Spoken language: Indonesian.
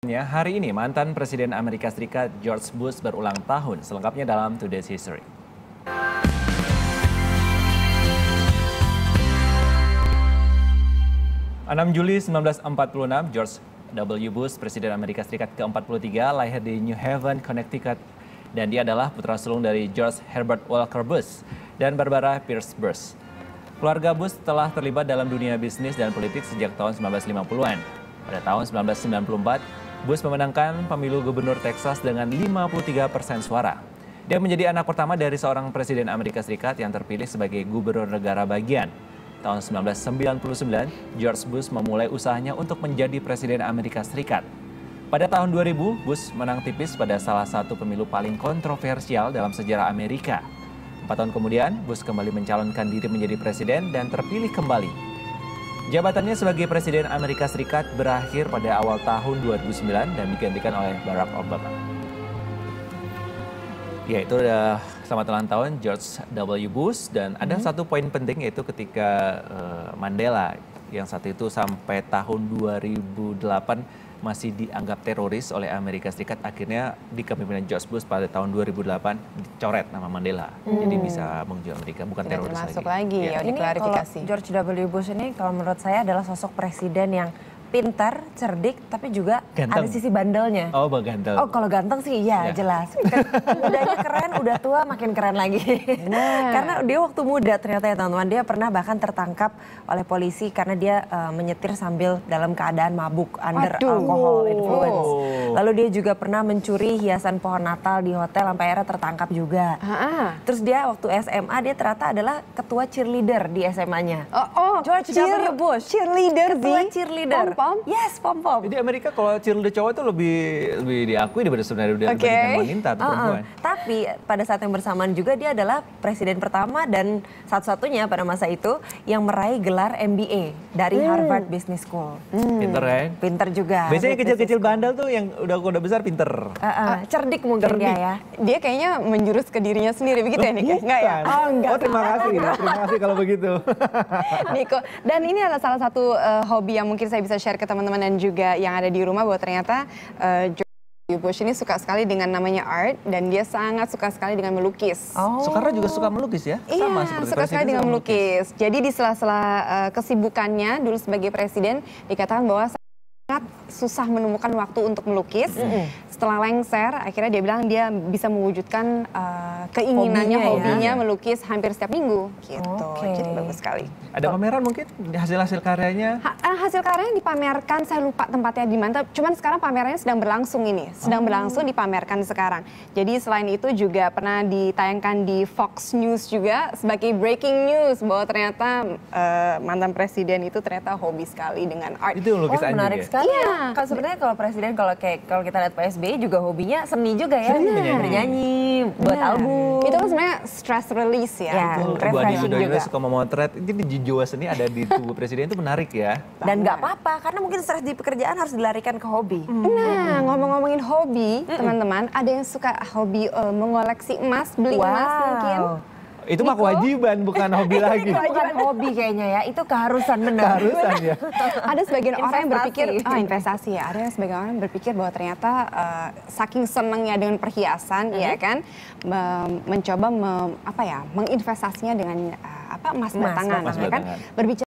Hari ini mantan Presiden Amerika Serikat George Bush berulang tahun, selengkapnya dalam Today's History. 6 Juli 1946, George W. Bush, Presiden Amerika Serikat ke-43, lahir di New Haven, Connecticut. Dan dia adalah putra sulung dari George Herbert Walker Bush dan Barbara Pierce Bush. Keluarga Bush telah terlibat dalam dunia bisnis dan politik sejak tahun 1950-an. Pada tahun 1994, Bush memenangkan pemilu gubernur Texas dengan 53% suara. Dia menjadi anak pertama dari seorang presiden Amerika Serikat yang terpilih sebagai gubernur negara bagian. Tahun 1999, George Bush memulai usahanya untuk menjadi presiden Amerika Serikat. Pada tahun 2000, Bush menang tipis pada salah satu pemilu paling kontroversial dalam sejarah Amerika. 4 tahun kemudian, Bush kembali mencalonkan diri menjadi presiden dan terpilih kembali. Jabatannya sebagai Presiden Amerika Serikat berakhir pada awal tahun 2009 dan digantikan oleh Barack Obama. Ya, itu udah selamat ulang tahun George W. Bush, dan ada satu poin penting, yaitu ketika Mandela yang saat itu sampai tahun 2008 masih dianggap teroris oleh Amerika Serikat, akhirnya di kepemimpinan George Bush pada tahun 2008 dicoret nama Mandela. Jadi bisa mengunjungi Amerika, bukan teroris lagi. Masuk lagi ya, ini diklarifikasi. Kalau George W. Bush ini kalau menurut saya adalah sosok presiden yang pintar, cerdik, tapi juga ganteng. ada sisi bandelnya. Oh, ganteng. Oh, kalau ganteng sih ya jelas. Udahnya keren, udah tua makin keren lagi. Karena dia waktu muda ternyata ya teman-teman, dia pernah bahkan tertangkap oleh polisi karena dia menyetir sambil dalam keadaan mabuk, under alcohol influence. Lalu dia juga pernah mencuri hiasan pohon Natal di hotel, sampai akhirnya tertangkap juga. Terus dia waktu SMA dia ternyata adalah ketua cheerleader di SMA-nya. George W. Bush. Cheerleader, ketua cheerleader. Pom-pom? Yes, pom-pom. Jadi Amerika kalau cheerleader cowok itu lebih diakui daripada sebenarnya dibandingkan wanita atau perempuan. Tapi pada saat yang bersamaan juga dia adalah presiden pertama dan satu-satunya pada masa itu yang meraih gelar MBA dari Harvard Business School. Pinter kan? Pinter juga. Biasanya kecil-kecil bandel tuh yang udah besar pinter. Cerdik mungkin dia ya. Dia kayaknya menjurus ke dirinya sendiri begitu ya, Niko? Enggak ya? Enggak. Oh, terima kasih. Terima kasih kalau begitu. Niko, dan ini adalah salah satu hobi yang mungkin saya bisa share ke teman-teman dan juga yang ada di rumah, bahwa ternyata George W. Bush ini suka sekali dengan namanya art, dan dia sangat suka sekali dengan melukis. Soekarno juga suka melukis ya? Iya, suka sekali dengan melukis. Jadi di sela-sela kesibukannya dulu sebagai presiden, dikatakan bahwa sangat susah menemukan waktu untuk melukis. Setelah lengser, akhirnya dia bilang dia bisa mewujudkan keinginannya, hobinya melukis hampir setiap minggu. Gitu. Jadi bagus sekali. Ada pameran mungkin hasil-hasil karyanya? Hasil karyanya dipamerkan, saya lupa tempatnya di mana. Cuman sekarang pamerannya sedang berlangsung ini, sedang berlangsung dipamerkan sekarang. Jadi selain itu juga pernah ditayangkan di Fox News juga sebagai breaking news, bahwa ternyata mantan presiden itu ternyata hobi sekali dengan art. Itu lukis menarik sekali. Iya. Kalau sebenarnya kalau presiden, kalau kita lihat PSBY juga hobinya seni juga ya. Bernyanyi, buat album. Itu kan sebenarnya stress release ya. Bu Adi Yudhoyono suka memotret. Jadi jiwa seni ada di tubuh presiden itu menarik ya. Dan nggak apa-apa, karena mungkin stres di pekerjaan harus dilarikan ke hobi. Nah, ngomong-ngomongin hobi, teman-teman, ada yang suka hobi mengoleksi emas, beli emas mungkin? Itu mah kewajiban, bukan hobi lagi. Itu bukan hobi kayaknya ya, itu keharusan benar. Keharusan ya. Ada sebagian orang yang berpikir, investasi ya, ada sebagian orang yang berpikir bahwa ternyata saking senangnya dengan perhiasan, ya kan, mencoba menginvestasinya dengan emas batangan, ya kan. Berbicara